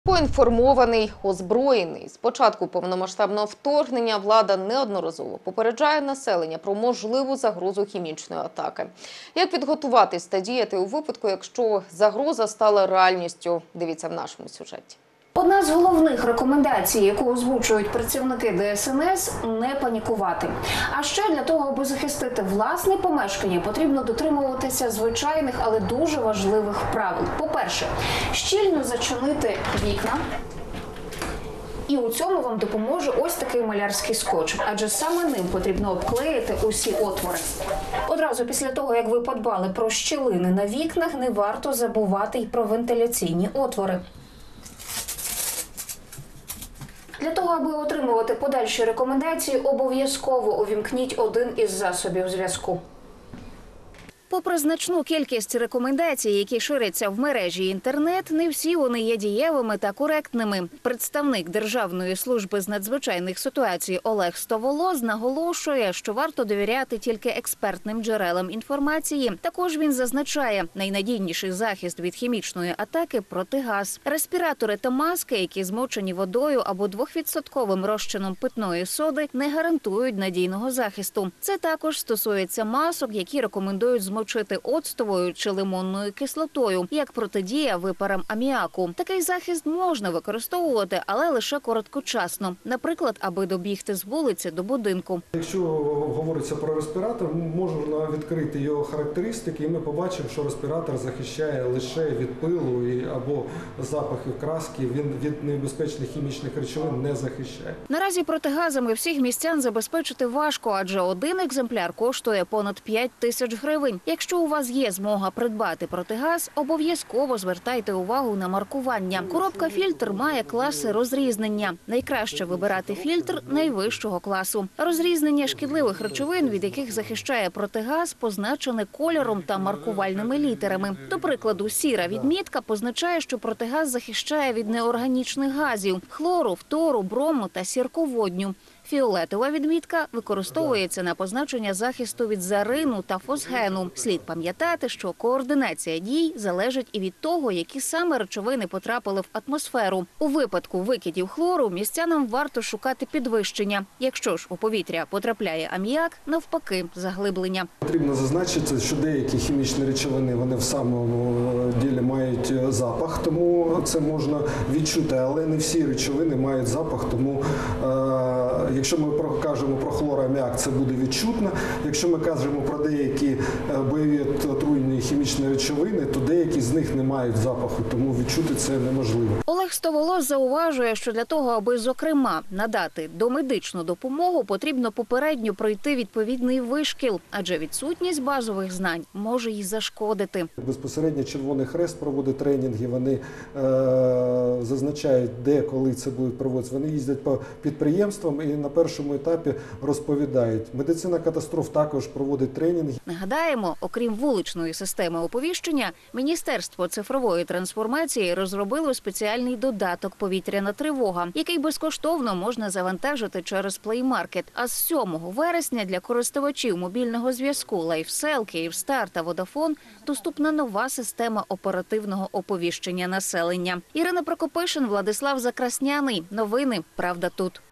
Поінформований, озброєний. З початку повномасштабного вторгнення влада неодноразово попереджає населення про можливу загрозу хімічної атаки. Як підготуватись та діяти у випадку, якщо загроза стала реальністю? Дивіться в нашому сюжеті. Одна з головних рекомендацій, яку озвучують працівники ДСНС – не панікувати. А ще для того, аби захистити власне помешкання, потрібно дотримуватися звичайних, але дуже важливих правил. По-перше, щільно зачинити вікна. І у цьому вам допоможе ось такий малярський скотч, адже саме ним потрібно обклеїти усі отвори. Одразу після того, як ви подбали про щілини на вікнах, не варто забувати й про вентиляційні отвори. Для того, аби отримувати подальші рекомендації, обов'язково увімкніть один із засобів зв'язку. Попри значну кількість рекомендацій, які ширяться в мережі інтернет, не всі вони є дієвими та коректними. Представник Державної служби з надзвичайних ситуацій Олег Стоволоз наголошує, що варто довіряти тільки експертним джерелам інформації. Також він зазначає, найнадійніший захист від хімічної атаки – протигаз. Респіратори та маски, які змочені водою або 2% розчином питної соди, не гарантують надійного захисту. Це також стосується масок, які рекомендують змочити оцтовою чи лимонною кислотою, як протидія випарам аміаку. Такий захист можна використовувати, але лише короткочасно. Наприклад, аби добігти з вулиці до будинку. Якщо говориться про респіратор, можна відкрити його характеристики, і ми побачимо, що респіратор захищає лише від пилу або запахів краски, він від небезпечних хімічних речовин не захищає. Наразі протигазами всіх містян забезпечити важко, адже один екземпляр коштує понад 5 тисяч гривень. Якщо у вас є змога придбати протигаз, обов'язково звертайте увагу на маркування. Коробка-фільтр має класи розрізнення. Найкраще вибирати фільтр найвищого класу. Розрізнення шкідливих речовин, від яких захищає протигаз, позначене кольором та маркувальними літерами. До прикладу, сіра відмітка позначає, що протигаз захищає від неорганічних газів – хлору, фтору, брому та сірководню. Фіолетова відмітка використовується на позначення захисту від зарину та фосгену. Слід пам'ятати, що координація дій залежить і від того, які саме речовини потрапили в атмосферу. У випадку викидів хлору містянам варто шукати підвищення. Якщо ж у повітря потрапляє аміак, навпаки – заглиблення. Потрібно зазначити, що деякі хімічні речовини вони в самому ділі мають запах, тому це можна відчути, але не всі речовини мають запах, тому якщо ми кажемо про хлороаміак, це буде відчутно. Якщо ми кажемо про деякі бойові отруйні хімічні речовини, то деякі з них не мають запаху, тому відчути це неможливо. Олег Стоволоз зауважує, що для того, аби, зокрема, надати домедичну допомогу, потрібно попередньо пройти відповідний вишкіл, адже відсутність базових знань може й зашкодити. Безпосередньо Червоний Хрест проводить тренінги, вони зазначають, де, коли це будуть проводитися. Вони їздять по підприємствам і на першому етапі розповідають. Медицина катастроф також проводить тренінги. Нагадаємо, окрім вуличної системи оповіщення, Міністерство цифрової трансформації розробило спеціальний додаток «Повітряна тривога», який безкоштовно можна завантажити через Play Market. А з 7 вересня для користувачів мобільного зв'язку LifeSell, Kyivstar та Vodafone доступна нова система оперативного оповіщення населення. Ірина Прокопишин, Владислав Закрасняний. Новини «Правда тут».